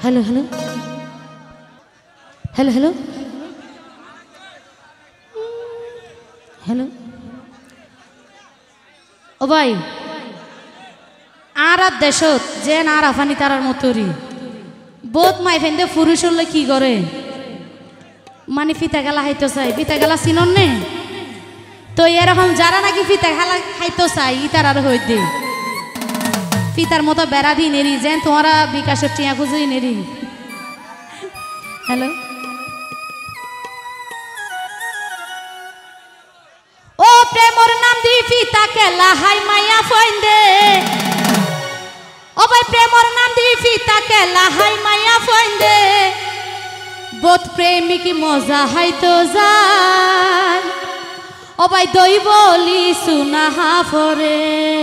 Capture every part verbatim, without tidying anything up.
hello hello hello hello hello ओ भाई আর দেশত যে না রাফানি তারার মতরি বহুত মাই ফেন্দে পুরুষ হলে কি করে মানে ফিতা গেলা হাইতো চাই ফিতা গেলা চিনন নে তো এরকম যারা নাকি ফিতা খেলা খাইতো চাই ই তারার হই দে ফিতার মতো বেড়া দি নেরি যেন তোমারা বিকাশের টিয়া খুঁজে নেরি হ্যালো ও প্রেমর নাম দি ফিতা কেলা হাই মায়া ফইন্দে ও ভাই প্রেমর নাম দি ফিতা কেলা হাই মায়া ফইন্দে বোধ প্রেমিক মজা হাইতো যায় ও ভাই দই বলি সুনা হাফরে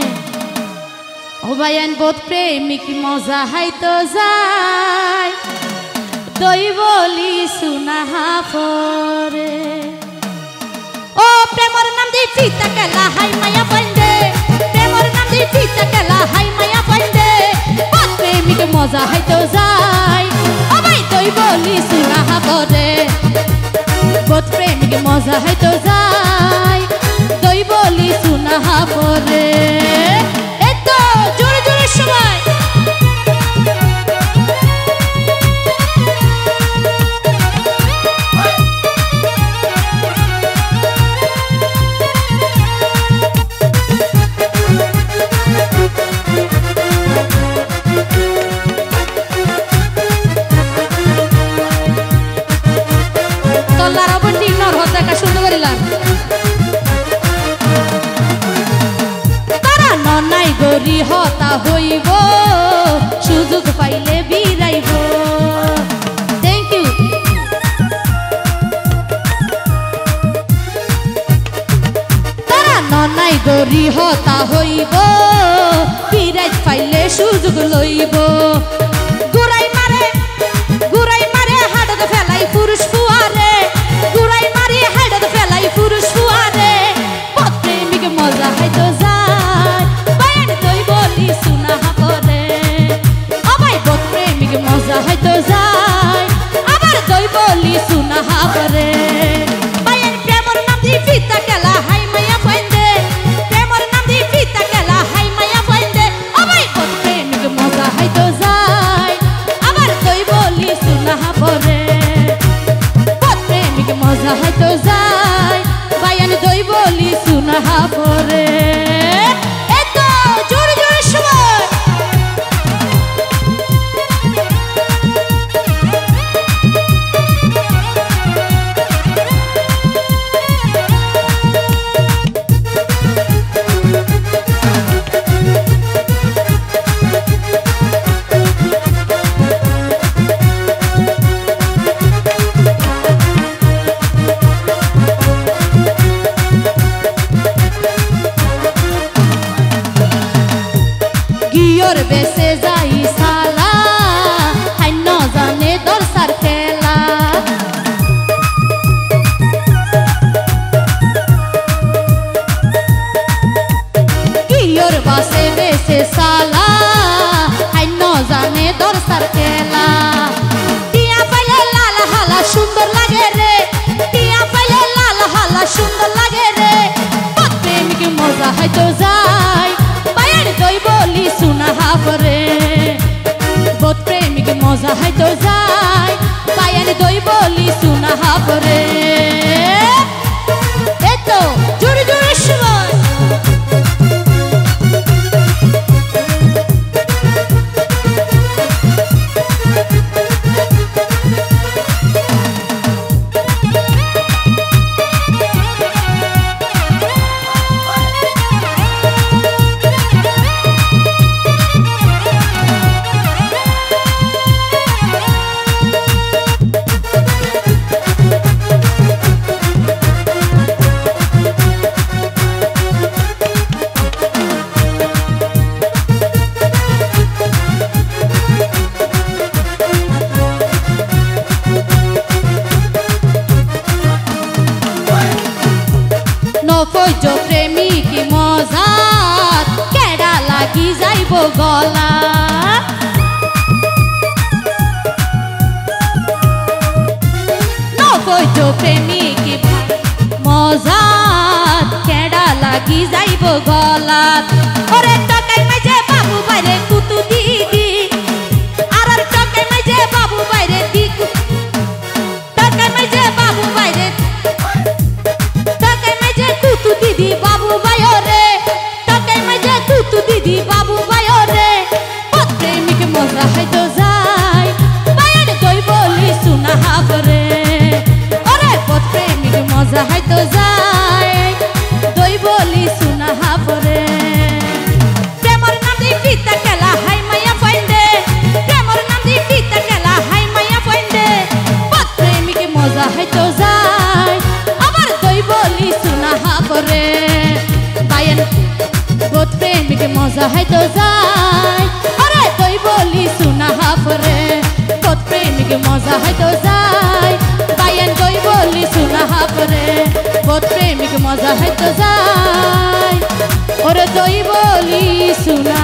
ও ভাই আন বোধ প্রেমিক মজা হাইতো যায় দই বলি সুনা হাফরে ও প্রেমর নাম দি ফিতা কেলা হাই মায়া ফইন্দে প্রেমর নাম দি ফিতা কেলা হাই মায়া ফইন্দে বোধ প্রেমিক মজা হাইতো যায় ও ভাই দই বলি সুনা হাফরে বোধ প্রেমিক মজা হাইতো যায় দই বলি সুনা হাফরে এতো জোরে জোরে সবাই গরি হতা হইব সুযোগ পাইলে বিরাইব থ্যাংক ইউ তারা ননাই গরি হতা হইব বিরাইত পাইলে সুযোগ লইব গুড়াই মারে গুড়াই মারে হাড়ত ফেলাই পুরুষ ফুয়ারে গুড়াই মারি হাড়ত ফেলাই পুরুষ ফুয়ারে পথ প্রেমিক মজা হাইতো যায় দই বলি সুনা হাফরে ও ভাই বোধ প্রেমিক মজা হাইতো যায় আবার দই বলি সুনা হাফরে ভাইয়ের প্রেমর নাম দি ফিতা কেলা হাই মায়া ফইন্দে প্রেমর নাম দি ফিতা কেলা হাই মায়া ফইন্দে ও ভাই বোধ প্রেমিক মজা হাইতো যায় আবার দই বলি সুনা হাফরে বোধ প্রেমিক মজা হাইতো যায় ভাইয়ের দই বলি সুনা হাফরে বেসে যাই সালা হাই ন জানে দরসার খেলা কিয়র বাসে বেসে সালা হাই ন জানে দরসার খেলা টিয়া পাইলে লাল হালা সুন্দর লাগে রে টিয়া পাইলে লাল হালা সুন্দর লাগে রে পথ প্রেমিক মজা হাইতো যায় দই বলি সুনা হাফরে বোধ প্রেমিক মজা হাইতো যায় পায়ান দই বলি সুনা হাফরে এতো জোরে জোরে সবাই নফজ প্রেমিক মজা কেডা লাগি যাইব গলা তো প্রেমিক মজা কেডা লাগি যাইব গলাত ওরে টকাই মাঝে বাবু বাইরে কুতু দিদি আর আর টকাই মাঝে বাবু বাইরে দিক টকাই মাঝে বাবু বাইরে টকাই মাঝে কুতু দিদি বাবু বাইরে রে টকাই মাঝে কুতু দিদি বাবু বাইরে রে ও প্রেমিক মজা হয়তো যায় বাইরে কই বলি শোনা হাবরে মজা হয়তো যায় দই বলি শোনা হাবরে প্রেমর নাম দি পিতা কেলা হাই মাইয়া ফাইন্দে প্রেমর নাম দি পিতা কেলা হাই মাইয়া ফাইন্দে বদ প্রেমিক মজা হয়তো যায় আবার দই বলি শোনা হাবরে বায়ন বদ প্রেমিক মজা হয়তো যায় আরে দই বলি শোনা হাবরে বদ প্রেমিক মজা হয়তো যায় বায়ন দই বলি শোনা হাবরে বদ প্রেমিক মজা হয়তো যায় ওরে দই বলি শোনা